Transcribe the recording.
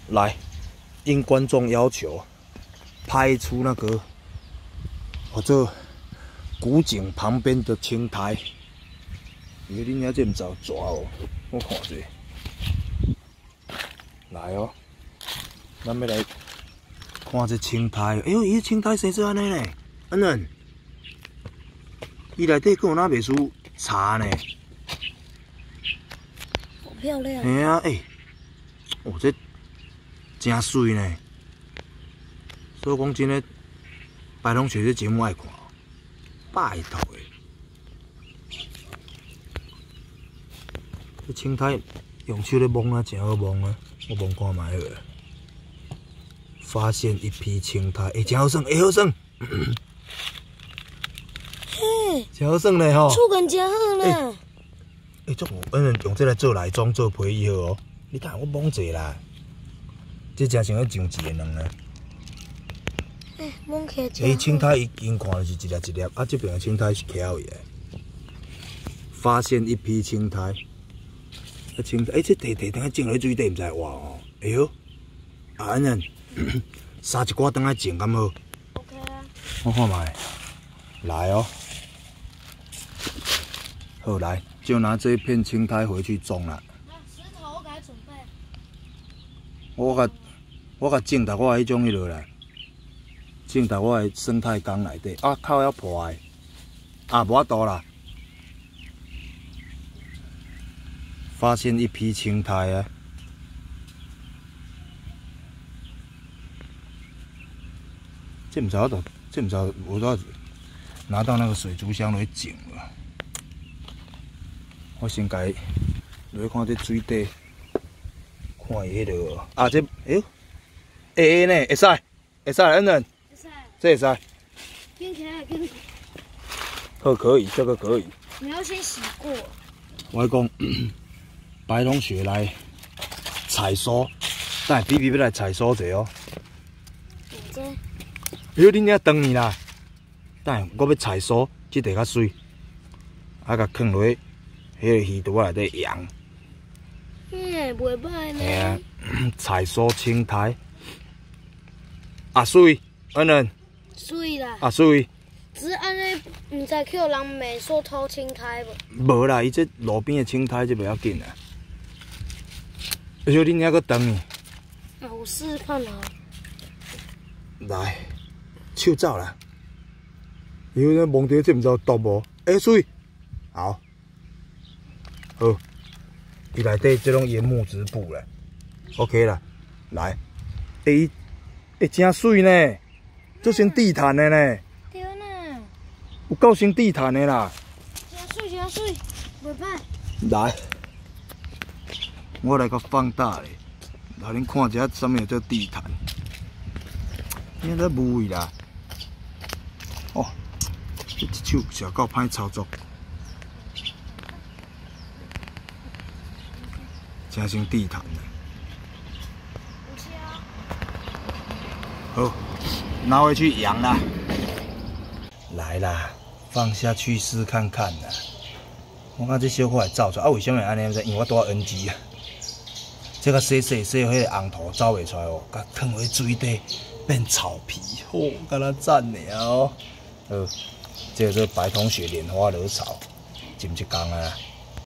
来，应观众要求，拍出那个我这古井旁边的青苔。因为恁遐这唔知有抓哦，我看者。来哦，咱要来看这青苔。哎呦，伊青苔生出安尼呢，安怎？伊内底佫有哪袂输茶呢？ 好漂亮。 嘿啊，哎，哦，这真水呢。所以讲真诶，白龙雪这节目爱看，拜托诶。这青苔用手咧摸啊，真好摸啊，我摸看卖好。发现一批青苔，哎，真好耍，会好耍。 嘿， 真好耍咧吼。 触感真好呢。 哎，足有，用这来做内装做皮衣好哦。你睇我摸者啦，这真像咧上一个卵啊。 哎，摸起来真好。 青苔已经看是一粒一粒，啊，这边的青苔是翘的。发现一批青苔，啊青苔，哎，这地等下种落水底，唔知活哦。哎呦，啊安尼，撒一寡等下种敢好 ？OK 啊。 我看卖，来哦。好来，就拿这一片青苔回去种了。 石头我给他准备。 我甲种到我迄种迄落来，种到我的生态缸内底，啊口要破的，啊无法度啦。发现一批青苔啊！这唔知道，这唔知道我都拿到那个水族箱来种了。我先甲伊落去看这水底，看伊迄落啊，这哎呦，会呢，会使，会使，恩人，这会使。 跟起来，跟。 好，可以，这个可以。 你要先洗过。 我讲，白龙雪来采收，等下比比要来采收者哦。 这。 哎呦，恁遐长去啦！等下我要采收，这地较水，啊，甲放落迄个鱼肚内底养。 袂歹呢。 嘿啊，采收青苔，啊水，恩人。 水啦。 啊水。 只是安尼，唔知去有人没说偷青苔无？ 无啦，伊这路边的青苔这袂要紧啦。而且恁遐搁长呢。 啊，我试试看啊。 来，手走啦。因为咱摸到这唔知有毒无？哎，水，好，好，伊内底这种原木质布啦 ，OK 啦，来，真水呢，这像地毯的呢。 对呢。 有够像地毯的啦。 真水，袂歹。 来，我来甲放大咧，让恁看一下什么叫地毯。你看这无味啦。哦，这一手是够歹操作，真像地毯的。好，拿回去养啦。来啦，放下去试看看啦。我看这小可会走出来，啊，为什么安尼？因为我拄啊 NG 啊。这个洗迄个红土走袂出来哦，甲放回水底变草皮，哦，敢若赞尔哦。好，这个白铜雪莲花惹草，浸一工啊。